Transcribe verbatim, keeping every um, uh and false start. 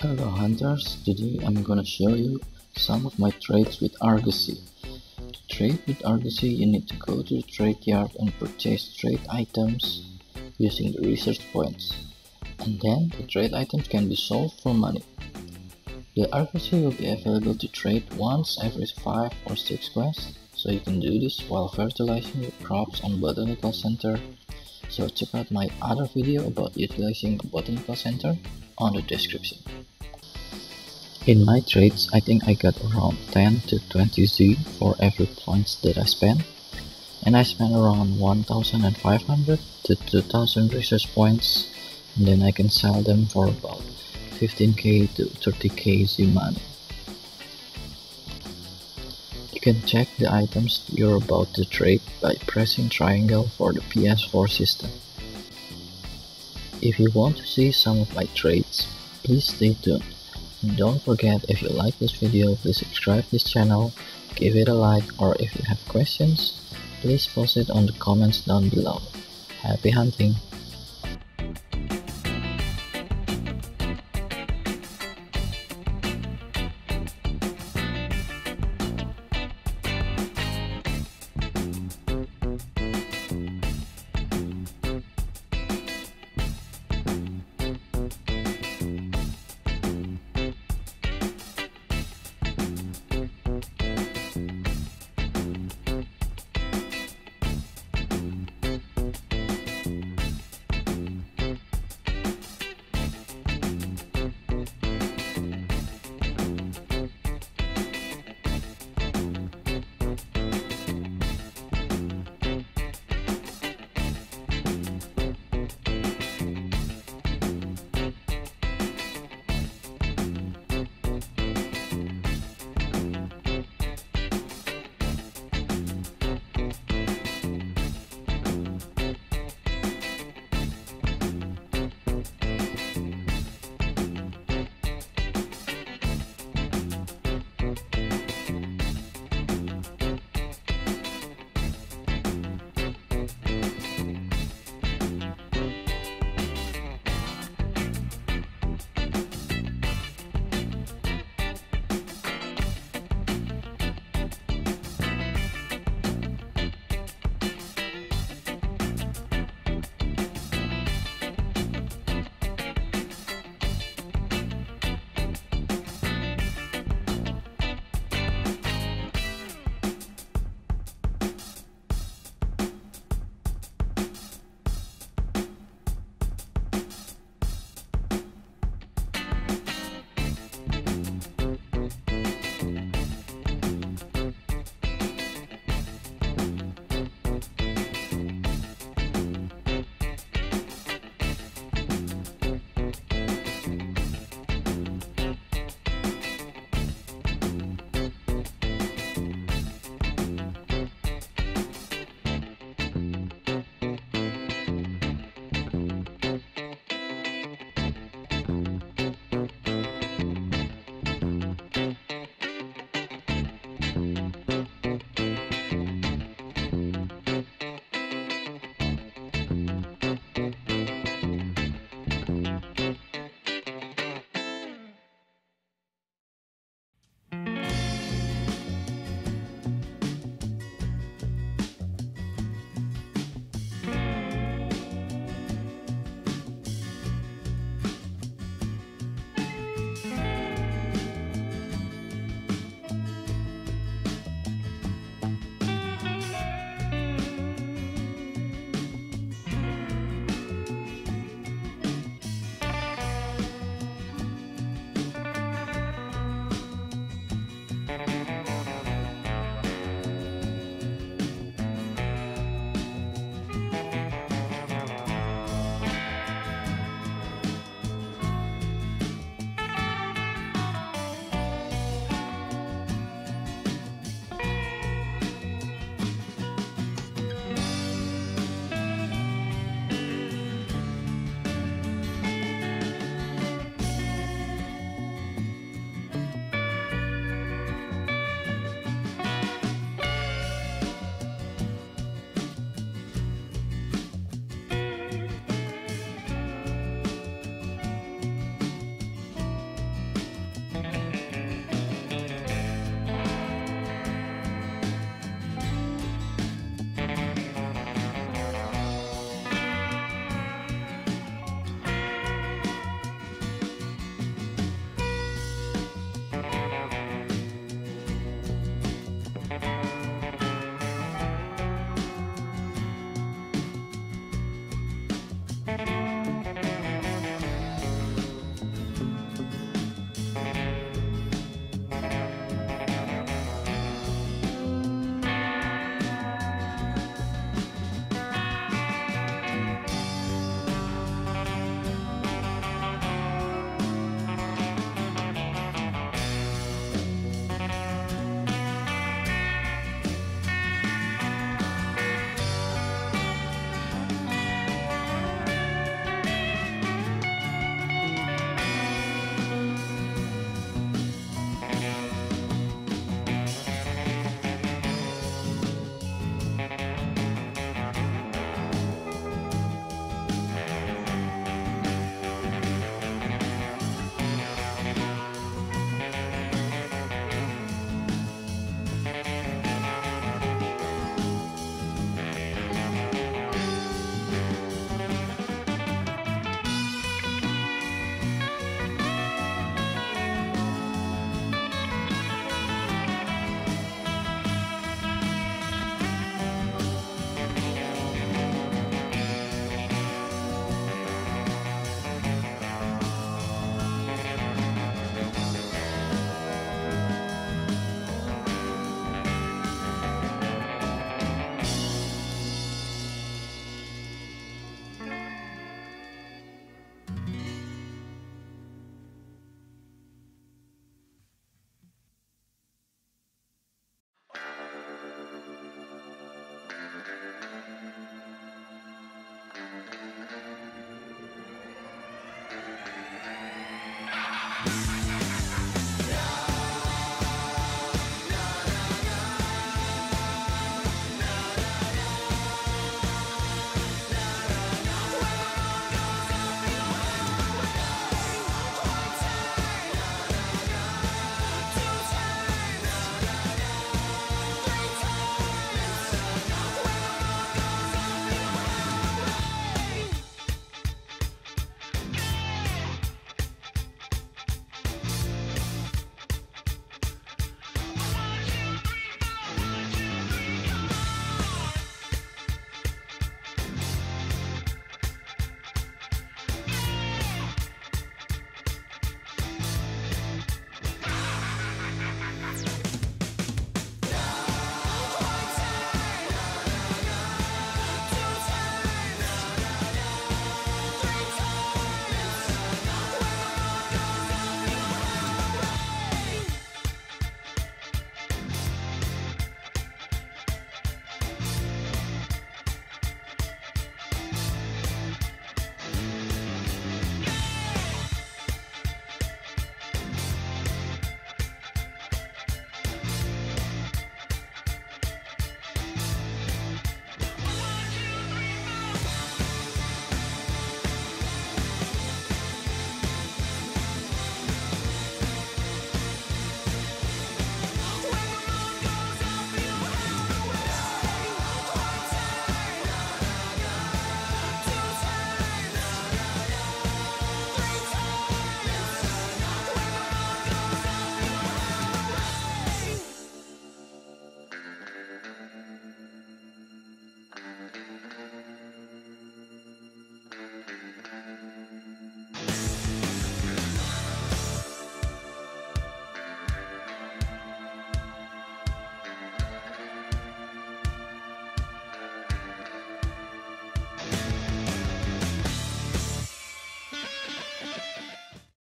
Hello hunters, today I'm gonna show you some of my trades with Argosy. To trade with Argosy, you need to go to the trade yard and purchase trade items using the research points, and then the trade items can be sold for money. The Argosy will be available to trade once every five or six quests, so you can do this while fertilizing your crops on Botanical Center. So check out my other video about utilizing a Botanical Center on the description. In my trades, I think I got around ten to twenty Z for every points that I spent, and I spent around one thousand five hundred to two thousand research points, and then I can sell them for about fifteen K to thirty K Z money. You can check the items you're about to trade by pressing triangle for the P S four system. If you want to see some of my trades, please stay tuned. And don't forget, if you like this video, please subscribe this channel, give it a like, or if you have questions, please post it on the comments down below. Happy hunting!